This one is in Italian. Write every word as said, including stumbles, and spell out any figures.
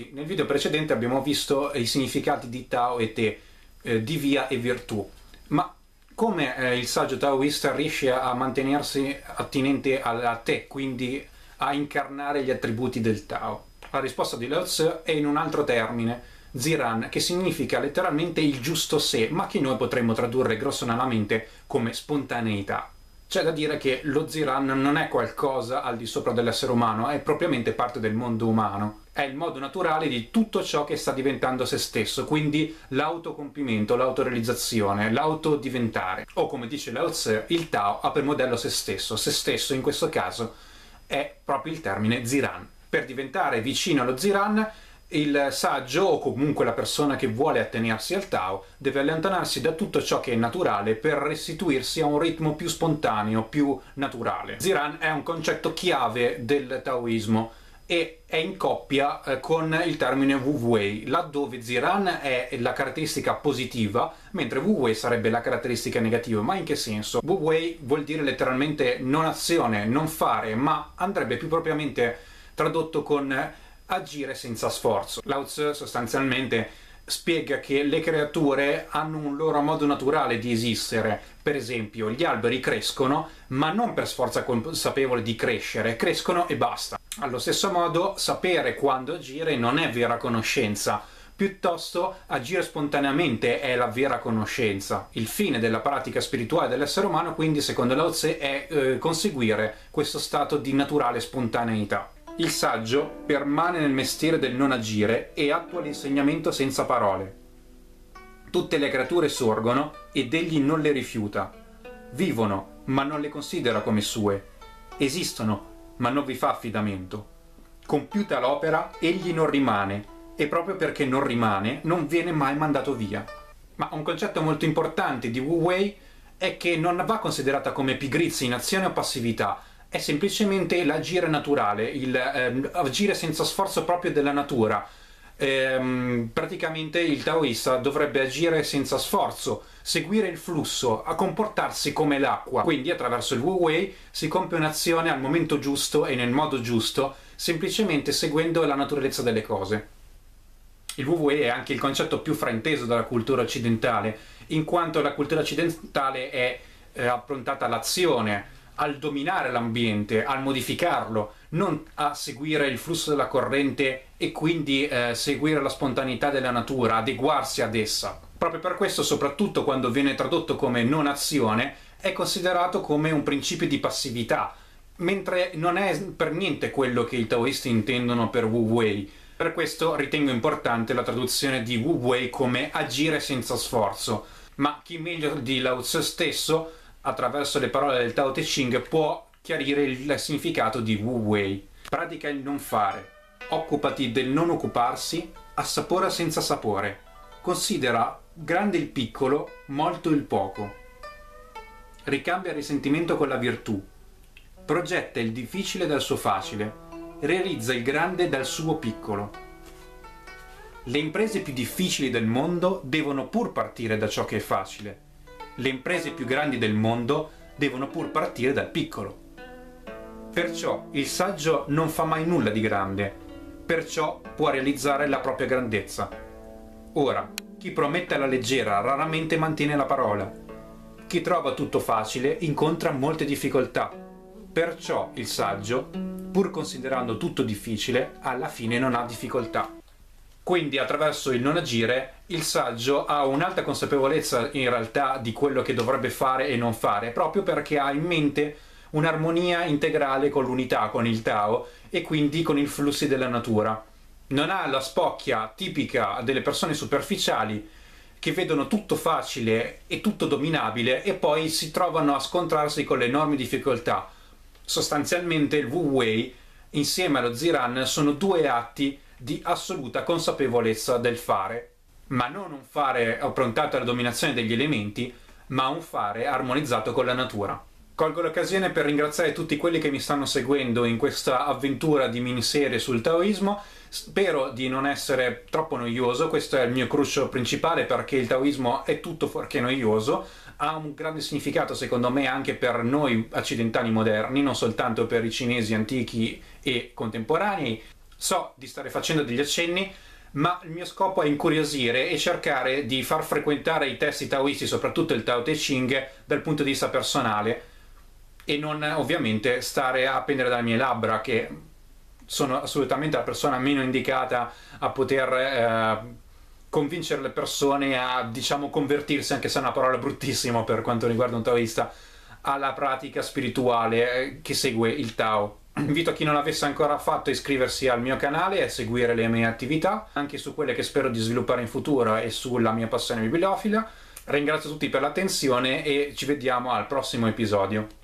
Infatti nel video precedente abbiamo visto i significati di Tao e Te, eh, di via e virtù, ma come eh, il saggio taoista riesce a mantenersi attinente alla Te, quindi a incarnare gli attributi del Tao? La risposta di Lao Tzu è in un altro termine, Ziran, che significa letteralmente il giusto sé, ma che noi potremmo tradurre grossolanamente come spontaneità. C'è da dire che lo Ziran non è qualcosa al di sopra dell'essere umano, è propriamente parte del mondo umano. È il modo naturale di tutto ciò che sta diventando se stesso, quindi l'autocompimento, l'autorealizzazione, l'autodiventare. O come dice Lao Tzu, il Tao ha per modello se stesso. Se stesso in questo caso è proprio il termine Ziran. Per diventare vicino allo Ziran, il saggio, o comunque la persona che vuole attenersi al Tao, deve allontanarsi da tutto ciò che è naturale per restituirsi a un ritmo più spontaneo, più naturale. Ziran è un concetto chiave del taoismo e è in coppia eh, con il termine Wu Wei, laddove Ziran è la caratteristica positiva, mentre Wu Wei sarebbe la caratteristica negativa. Ma in che senso? Wu Wei vuol dire letteralmente non azione, non fare, ma andrebbe più propriamente tradotto con agire senza sforzo. Lao Tzu sostanzialmente spiega che le creature hanno un loro modo naturale di esistere. Per esempio, gli alberi crescono, ma non per sforzo consapevole di crescere, crescono e basta. Allo stesso modo, sapere quando agire non è vera conoscenza, piuttosto agire spontaneamente è la vera conoscenza. Il fine della pratica spirituale dell'essere umano, quindi, secondo Lao Tzu, è eh, conseguire questo stato di naturale spontaneità. Il saggio permane nel mestiere del non agire e attua l'insegnamento senza parole. Tutte le creature sorgono ed egli non le rifiuta. Vivono, ma non le considera come sue. Esistono, ma non vi fa affidamento. Compiuta l'opera, egli non rimane, e proprio perché non rimane, non viene mai mandato via. Ma un concetto molto importante di Wu Wei è che non va considerata come pigrizia, inazione o passività, è semplicemente l'agire naturale, il eh, agire senza sforzo proprio della natura. Ehm, praticamente il taoista dovrebbe agire senza sforzo, seguire il flusso, a comportarsi come l'acqua. Quindi attraverso il Wu Wei si compie un'azione al momento giusto e nel modo giusto, semplicemente seguendo la naturalezza delle cose. Il Wu Wei è anche il concetto più frainteso dalla cultura occidentale, in quanto la cultura occidentale è eh, approntata all'azione, al dominare l'ambiente, al modificarlo, non a seguire il flusso della corrente e quindi eh, seguire la spontaneità della natura, adeguarsi ad essa. Proprio per questo, soprattutto quando viene tradotto come non azione, è considerato come un principio di passività, mentre non è per niente quello che i taoisti intendono per Wu Wei. Per questo ritengo importante la traduzione di Wu Wei come agire senza sforzo. Ma chi meglio di Lao Tzu stesso, attraverso le parole del Tao Te Ching, può chiarire il significato di Wu Wei. Pratica il non fare, occupati del non occuparsi, assapora senza sapore, considera grande il piccolo, molto il poco, ricambia il risentimento con la virtù, progetta il difficile dal suo facile, realizza il grande dal suo piccolo. Le imprese più difficili del mondo devono pur partire da ciò che è facile. Le imprese più grandi del mondo devono pur partire dal piccolo. Perciò il saggio non fa mai nulla di grande, perciò può realizzare la propria grandezza. Ora, chi promette alla leggera raramente mantiene la parola. Chi trova tutto facile incontra molte difficoltà. Perciò il saggio, pur considerando tutto difficile, alla fine non ha difficoltà. Quindi attraverso il non agire il saggio ha un'alta consapevolezza in realtà di quello che dovrebbe fare e non fare, proprio perché ha in mente un'armonia integrale con l'unità, con il Tao e quindi con i flussi della natura. Non ha la spocchia tipica delle persone superficiali che vedono tutto facile e tutto dominabile e poi si trovano a scontrarsi con le enormi difficoltà. Sostanzialmente il Wu Wei insieme allo Ziran sono due atti di assoluta consapevolezza del fare, ma non un fare approntato alla dominazione degli elementi, ma un fare armonizzato con la natura. Colgo l'occasione per ringraziare tutti quelli che mi stanno seguendo in questa avventura di miniserie sul taoismo. Spero di non essere troppo noioso, questo è il mio cruccio principale, perché il taoismo è tutto fuorché noioso, ha un grande significato secondo me anche per noi occidentali moderni, non soltanto per i cinesi antichi e contemporanei. So di stare facendo degli accenni, ma il mio scopo è incuriosire e cercare di far frequentare i testi taoisti, soprattutto il Tao Te Ching, dal punto di vista personale, e non ovviamente stare a pendere dalle mie labbra, che sono assolutamente la persona meno indicata a poter eh, convincere le persone a, diciamo, convertirsi, anche se è una parola bruttissima per quanto riguarda un taoista, alla pratica spirituale eh, che segue il Tao. Invito chi non l'avesse ancora fatto a iscriversi al mio canale e a seguire le mie attività, anche su quelle che spero di sviluppare in futuro e sulla mia passione bibliofila. Ringrazio tutti per l'attenzione e ci vediamo al prossimo episodio.